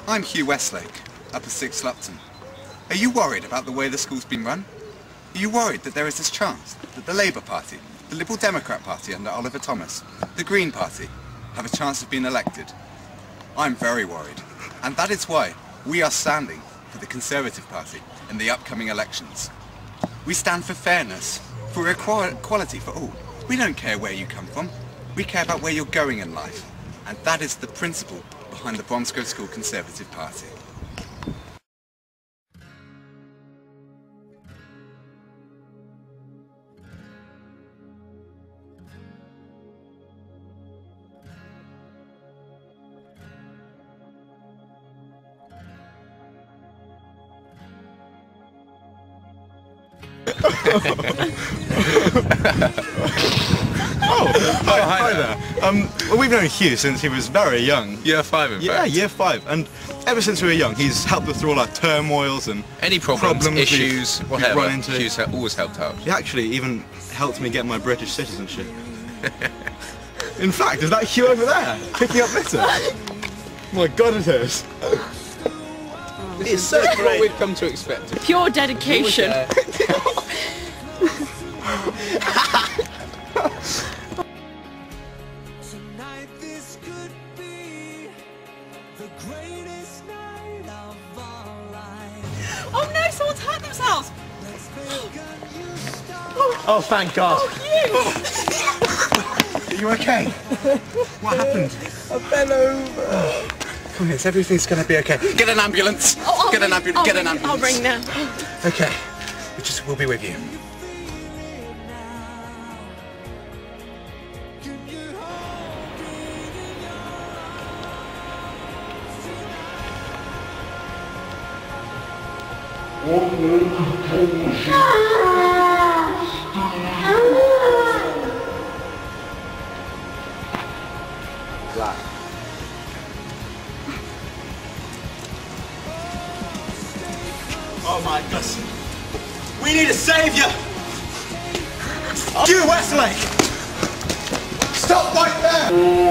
I'm Hugh Westlake, up at 6 Lupton. Are you worried about the way the school's been run? Are you worried that there is this chance that the Labour Party, the Liberal Democrat Party under Oliver Thomas, the Green Party, have a chance of being elected? I'm very worried, and that is why we are standing for the Conservative Party in the upcoming elections. We stand for fairness, for equality for all. We don't care where you come from, we care about where you're going in life. And that is the principle behind the Bromsgrove School Conservative Party. Hi there. Well, we've known Hugh since he was very young. Year 5 in fact. Yeah, year 5. And ever since we were young, he's helped us through all our turmoils and any problems issues, whatever. Run into. Hugh's always helped out. He actually even helped me get my British citizenship. In fact, is that Hugh over there? Picking up litter? My God, it is. It's so great. What we've come to expect. Pure dedication. Tonight this could be the greatest night of our lives. Oh no, someone's hurt themselves! Oh, thank God. Oh, Hugh! Are you okay? What happened? I fell over. Come here, everything's going to be okay. Get an ambulance! Get an ambulance! I'll ring now. Okay, we'll be with you. Black. Oh my God. We need a saviour! Hugh Westlake! Stop right there!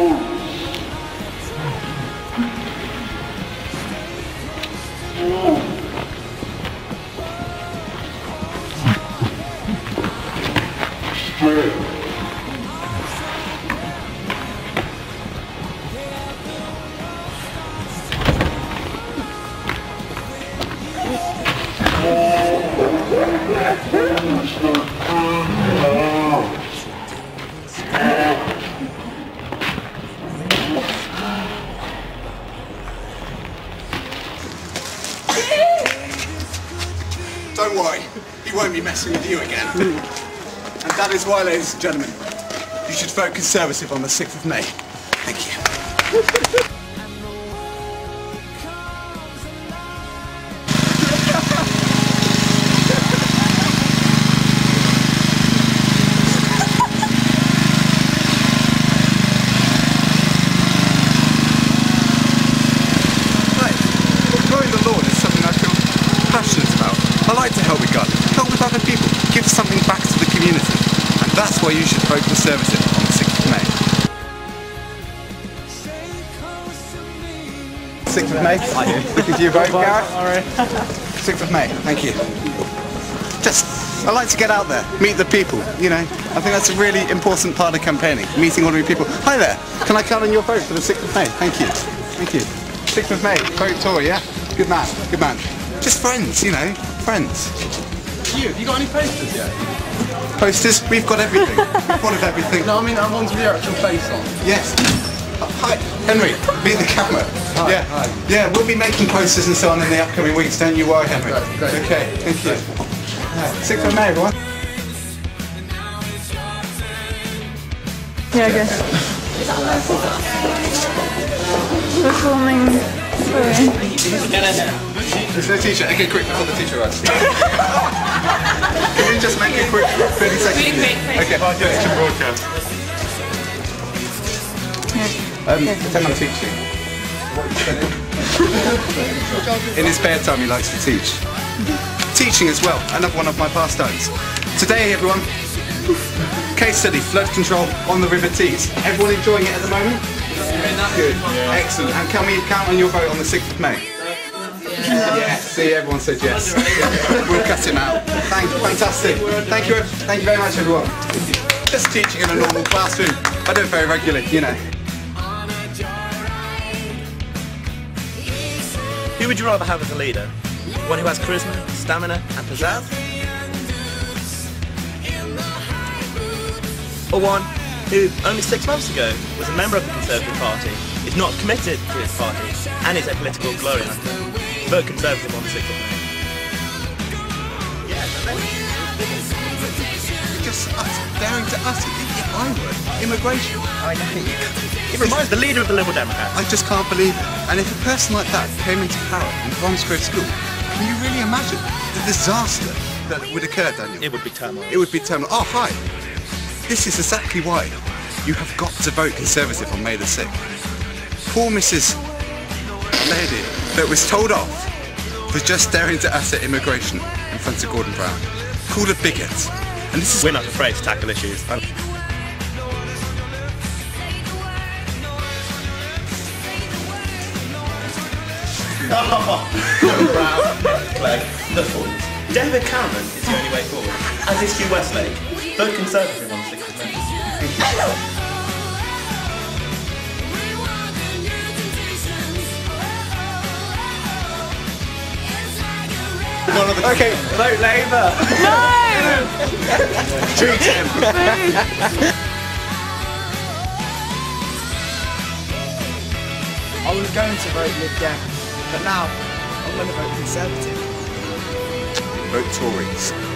Don't worry, he won't be messing with you again. And that is why, ladies and gentlemen, you should vote Conservative on the 6th of May. Thank you. I like to help with God, help with other people, give something back to the community. And that's why you should vote Conservative on the 6th of May. 6th of May? Did you vote, Gareth? Alright. 6th of May, thank you. I like to get out there, meet the people, you know. I think that's a really important part of campaigning, meeting ordinary people. Hi there, can I count on your vote for the 6th of May? Thank you. Thank you. 6th of May, vote Tory, yeah? Good man, good man. Just friends, you know, friends. Hugh, have you got any posters yet? Posters? We've got everything. One of everything. No, I mean, I'm ones with your actual face on. Yes. Hi, Henry. Meet the camera. Hi, yeah. hi. Yeah, we'll be making posters and so on in the upcoming weeks. Don't you worry, Henry. Great. Okay, thank you. 6th of May, everyone. Yeah, I guess. Performing. Sorry. There's no teacher. Okay, quick before the teacher arrives. Can you just make it quick? 30 seconds. Really quick. Okay, I'll do it to broadcast. Pretend I'm teaching. In his spare time, he likes to teach. Teaching as well, another one of my pastimes. Today, everyone, case study, flood control on the River Tees. Everyone enjoying it at the moment? Good. Excellent. And can we count on your vote on the 6th of May? Yeah. See, everyone said yes. We'll cut him out. Fantastic. Thank you very much, everyone. Just teaching in a normal classroom. I do it very regularly, you know. Who would you rather have as a leader? One who has charisma, stamina and pizzazz? Or one who, only 6 months ago, was a member of the Conservative Party, is not committed to his party, and is a political glory hunter? Vote Conservative on the 6th of May. Just daring to utter, if I would, immigration. I know. It reminds the leader of the Liberal Democrats. I just can't believe it. And if a person like that came into power in Bromsgrove School, can you really imagine the disaster that would occur, Daniel? It would be turmoil. It would be turmoil. Oh, hi. This is exactly why you have got to vote Conservative on May the 6th. Poor Mrs. Lady that was told off for just daring to utter immigration in front of Gordon Brown. Called a bigot. And this is... We're not afraid to tackle issues. David Cameron is the only way forward, as is Hugh Westlake. Vote Conservative on the 6th of May. Okay, vote Labour. Treat him. I was going to vote Lib Dem, but now I'm going to vote Conservative. Vote Tories.